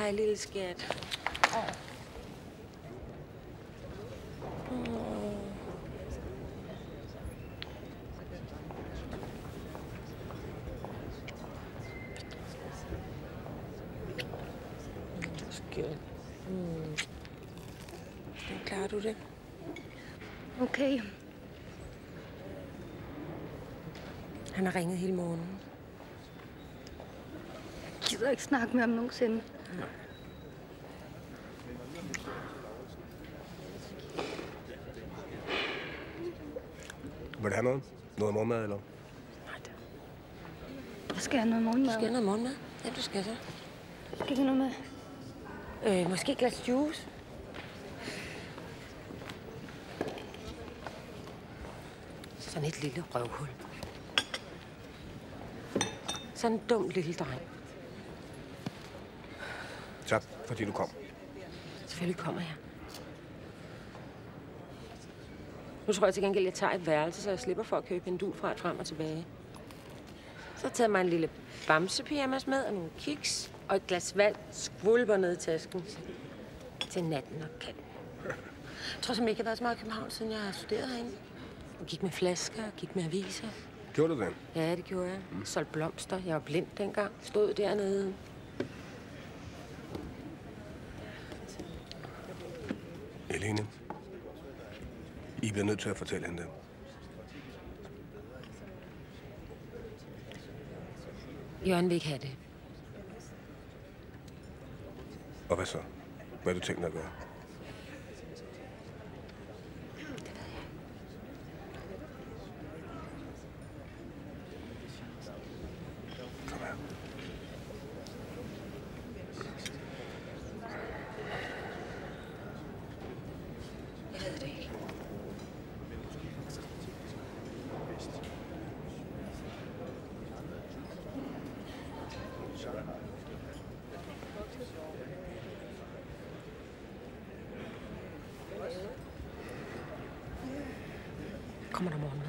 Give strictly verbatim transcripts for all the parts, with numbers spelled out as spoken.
Hej, lille skat. Skat. Mm. Klarer du det? Okay. Han har ringet hele morgenen. Jeg gider ikke snakke med ham nogensinde. Nej. Vil du have noget? Noget morgenmad, eller? Nej, det... Jeg skal have noget morgenmad. Du skal have noget morgenmad? Ja, du skal så. Skal jeg have noget med? Øh, måske et glas juice? Sådan et lille røvhul. Sådan en dum lille dreng. Tak, fordi du kom. Selvfølgelig kommer jeg. Nu tror jeg til gengæld, at jeg tager et værelse, så jeg slipper for at købe pendul fra frem og tilbage. Så har jeg taget mig en lille bamsepyjamas med og nogle kiks og et glas vand skvulper ned i tasken til natten og kan. Jeg tror simpelthen ikke, jeg har været så meget i København, siden jeg har studeret herinde. Jeg gik med flasker og gik med aviser. Gjorde du det? Ja, det gjorde jeg. Mm. Solgte blomster. Jeg var blind dengang. Stod dernede. Helene, I bliver nødt til at fortælle hende det. Jørgen vil ikke have det. Og hvad så? Hvad har du tænkt dig at gøre? Kommer der morgenmad?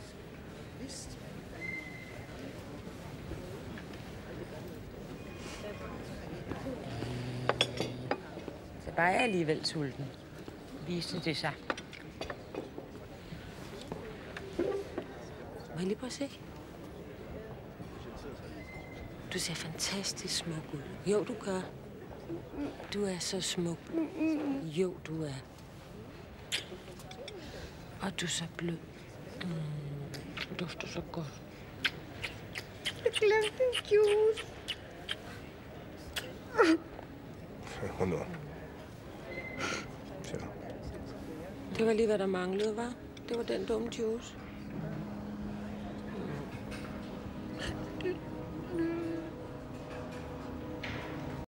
Så var jeg alligevel sulten. Viste det sig. Må jeg lige prøve at se? Du ser fantastisk smuk ud. Jo, du gør. Du er så smuk. Jo, du er. Og du er så blød. Mm, du dufter så godt. Jeg glemte en juice. Hold nu. Så. Det var lige, hvad der manglede, hva'? Det var den dumme juice. Mm.